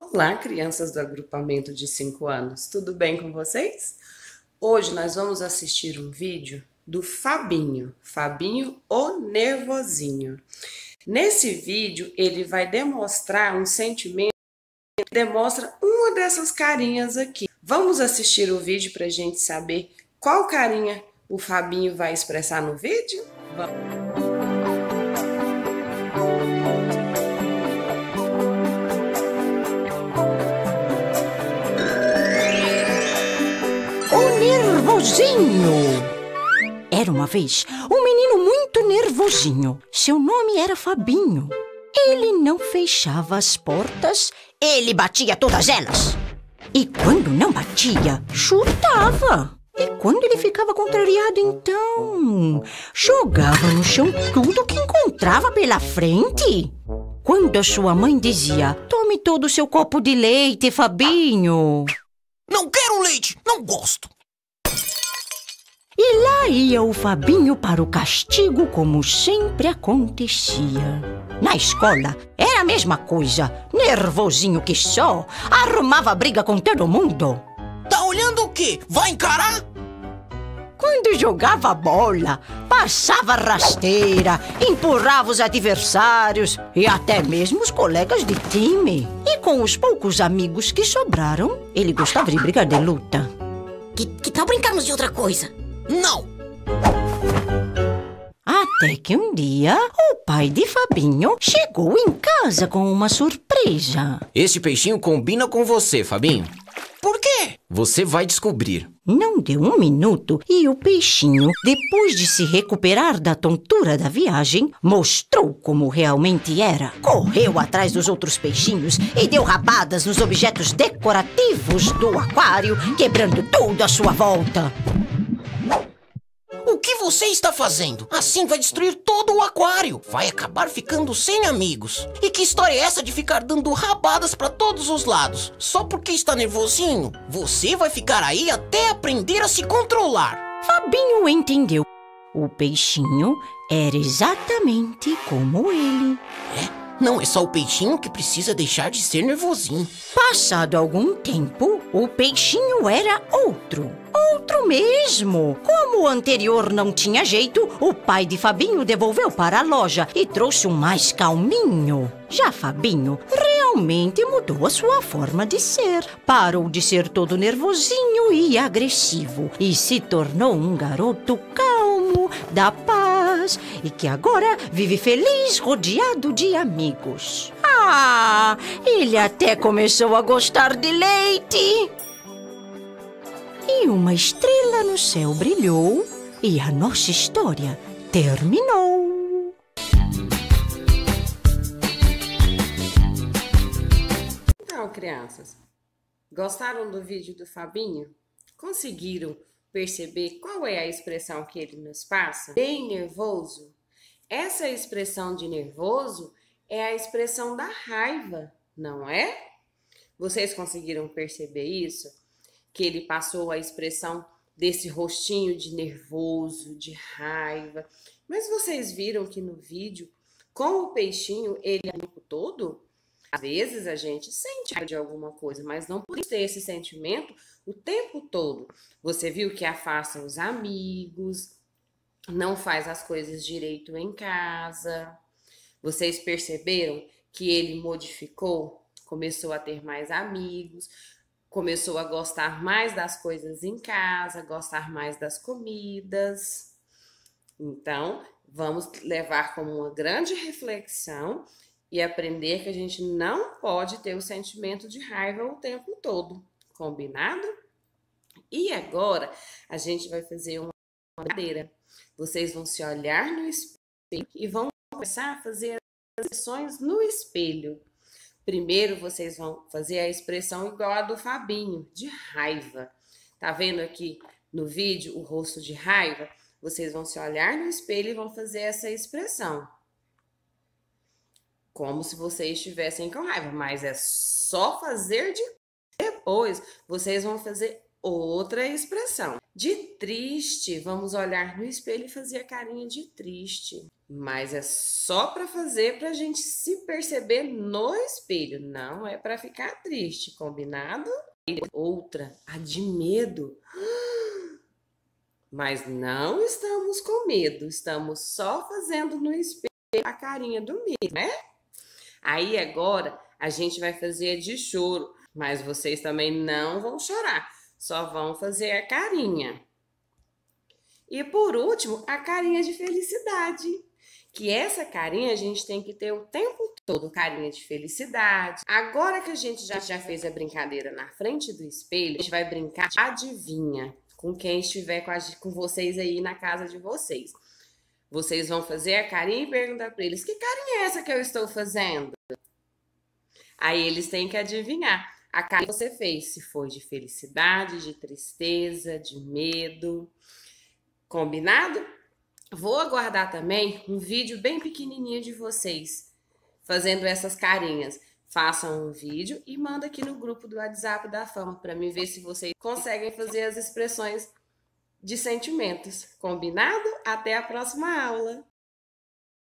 Olá, crianças do agrupamento de 5 anos, tudo bem com vocês? Hoje nós vamos assistir um vídeo do Fabinho, o Nervosinho. Nesse vídeo, ele vai demonstrar um sentimento que demonstra uma dessas carinhas aqui. Vamos assistir o vídeo para a gente saber qual carinha o Fabinho vai expressar no vídeo? Vamos. Nervosinho! Era uma vez um menino muito nervosinho. Seu nome era Fabinho. Ele não fechava as portas, ele batia todas elas. E quando não batia, chutava. E quando ele ficava contrariado, então, jogava no chão tudo que encontrava pela frente. Quando a sua mãe dizia: "Tome todo o seu copo de leite, Fabinho." "Não quero leite, não gosto." E lá ia o Fabinho para o castigo, como sempre acontecia. Na escola era a mesma coisa. Nervosinho que só, arrumava briga com todo mundo. "Tá olhando o quê? Vai encarar?" Quando jogava bola, passava rasteira, empurrava os adversários e até mesmo os colegas de time. E com os poucos amigos que sobraram, ele gostava de brigar de luta. Que tal brincarmos de outra coisa? "Não." Até que um dia, o pai de Fabinho chegou em casa com uma surpresa. "Este peixinho combina com você, Fabinho." "Por quê?" "Você vai descobrir." Não deu um minuto e o peixinho, depois de se recuperar da tontura da viagem, mostrou como realmente era. Correu atrás dos outros peixinhos e deu rabadas nos objetos decorativos do aquário, quebrando tudo à sua volta. "O que você está fazendo? Assim vai destruir todo o aquário. Vai acabar ficando sem amigos. E que história é essa de ficar dando rabadas para todos os lados? Só porque está nervosinho? Você vai ficar aí até aprender a se controlar." Fabinho entendeu. O peixinho era exatamente como ele. Não é só o peixinho que precisa deixar de ser nervosinho. Passado algum tempo, o peixinho era outro. Outro mesmo. Como o anterior não tinha jeito, o pai de Fabinho devolveu para a loja e trouxe um mais calminho. Já Fabinho realmente mudou a sua forma de ser. Parou de ser todo nervosinho e agressivo e se tornou um garoto calmo, da paz e que agora vive feliz rodeado de amigos. Ah, ele até começou a gostar de leite. E uma estrela no céu brilhou e a nossa história terminou. Então, crianças, gostaram do vídeo do Fabinho? Conseguiram perceber qual é a expressão que ele nos passa? Bem nervoso? Essa expressão de nervoso é a expressão da raiva, não é? Vocês conseguiram perceber isso? Que ele passou a expressão desse rostinho de nervoso, de raiva. Mas vocês viram que no vídeo, com o peixinho, ele é o tempo todo? Às vezes a gente sente raiva de alguma coisa, mas não por ter esse sentimento o tempo todo. Você viu que afasta os amigos, não faz as coisas direito em casa. Vocês perceberam que ele modificou, começou a ter mais amigos, começou a gostar mais das coisas em casa, gostar mais das comidas. Então, vamos levar como uma grande reflexão e aprender que a gente não pode ter o sentimento de raiva o tempo todo. Combinado? E agora, a gente vai fazer uma brincadeira. Vocês vão se olhar no espelho e vão começar a fazer as expressões no espelho. Primeiro, vocês vão fazer a expressão igual a do Fabinho, de raiva. Tá vendo aqui no vídeo o rosto de raiva? Vocês vão se olhar no espelho e vão fazer essa expressão. Como se vocês estivessem com raiva, mas é só fazer depois. Vocês vão fazer outra expressão. De triste, vamos olhar no espelho e fazer a carinha de triste. Mas é só para fazer para a gente se perceber no espelho, não é para ficar triste, combinado? Outra, a de medo. Mas não estamos com medo, estamos só fazendo no espelho a carinha do medo, né? Aí agora a gente vai fazer a de choro, mas vocês também não vão chorar, só vão fazer a carinha. E por último, a carinha de felicidade, que essa carinha a gente tem que ter o tempo todo, carinha de felicidade. Agora que a gente já fez a brincadeira na frente do espelho, a gente vai brincar de adivinha com quem estiver com vocês aí na casa de vocês. Vocês vão fazer a carinha e perguntar para eles, que carinha é essa que eu estou fazendo? Aí eles têm que adivinhar a carinha que você fez, se foi de felicidade, de tristeza, de medo. Combinado? Vou aguardar também um vídeo bem pequenininho de vocês fazendo essas carinhas. Façam um vídeo e manda aqui no grupo do WhatsApp da Fama para mim ver se vocês conseguem fazer as expressões de sentimentos. Combinado? Até a próxima aula!